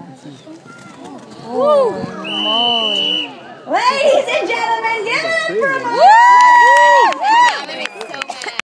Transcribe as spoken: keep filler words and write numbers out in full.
Holy moly. Ladies and gentlemen, give it up for Mark!